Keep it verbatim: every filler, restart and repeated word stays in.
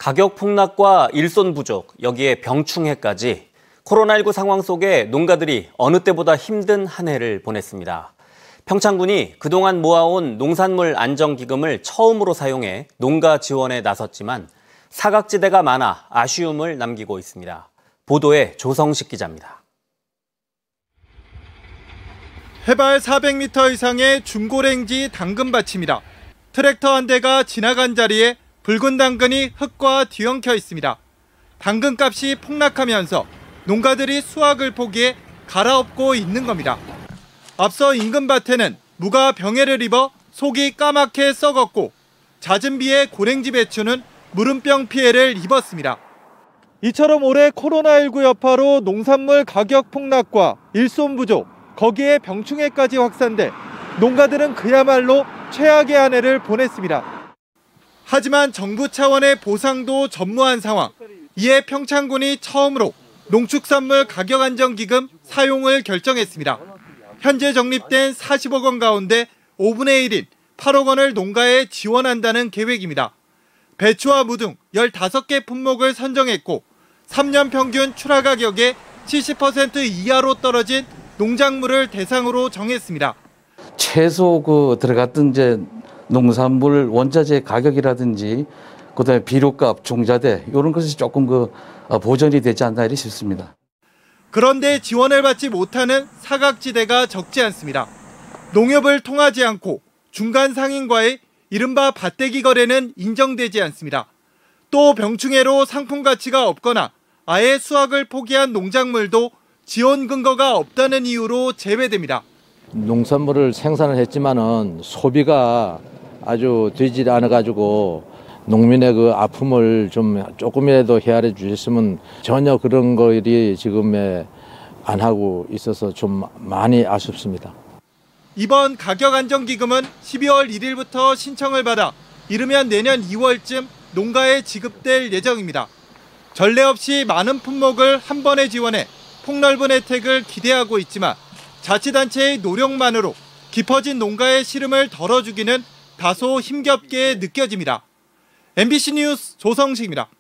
가격 폭락과 일손 부족, 여기에 병충해까지 코로나십구 상황 속에 농가들이 어느 때보다 힘든 한 해를 보냈습니다. 평창군이 그동안 모아온 농산물 안정기금을 처음으로 사용해 농가 지원에 나섰지만 사각지대가 많아 아쉬움을 남기고 있습니다. 보도에 조성식 기자입니다. 해발 사백 미터 이상의 중고랭지 당근밭입니다. 트랙터 한 대가 지나간 자리에 붉은 당근이 흙과 뒤엉켜 있습니다. 당근값이 폭락하면서 농가들이 수확을 포기해 갈아엎고 있는 겁니다. 앞서 인근 밭에는 무가 병해를 입어 속이 까맣게 썩었고 잦은 비에 고랭지 배추는 무름병 피해를 입었습니다. 이처럼 올해 코로나십구 여파로 농산물 가격 폭락과 일손 부족, 거기에 병충해까지 확산돼 농가들은 그야말로 최악의 한 해를 보냈습니다. 하지만 정부 차원의 보상도 전무한 상황. 이에 평창군이 처음으로 농축산물 가격 안정 기금 사용을 결정했습니다. 현재 적립된 사십억 원 가운데 오분의 일인 팔억 원을 농가에 지원한다는 계획입니다. 배추와 무 등 열다섯 개 품목을 선정했고 삼 년 평균 출하 가격의 칠십 퍼센트 이하로 떨어진 농작물을 대상으로 정했습니다. 최소 그 들어갔던 이제 농산물 원자재 가격이라든지 그다음에 비료값, 종자재 이런 것이 조금 그 보전이 되지 않나 이렇게 싶습니다. 그런데 지원을 받지 못하는 사각지대가 적지 않습니다. 농협을 통하지 않고 중간 상인과의 이른바 밭대기 거래는 인정되지 않습니다. 또 병충해로 상품 가치가 없거나 아예 수확을 포기한 농작물도 지원 근거가 없다는 이유로 제외됩니다. 농산물을 생산을 했지만은 소비가 아주 되지 않아가지고 농민의 그 아픔을 좀 조금이라도 헤아려 주셨으면 전혀 그런 것이 지금 안 하고 있어서 좀 많이 아쉽습니다. 이번 가격 안정 기금은 십이월 일일부터 신청을 받아 이르면 내년 이월쯤 농가에 지급될 예정입니다. 전례 없이 많은 품목을 한 번에 지원해 폭넓은 혜택을 기대하고 있지만 자치단체의 노력만으로 깊어진 농가의 시름을 덜어주기는 다소 힘겹게 느껴집니다. 엠비씨 뉴스 조성식입니다.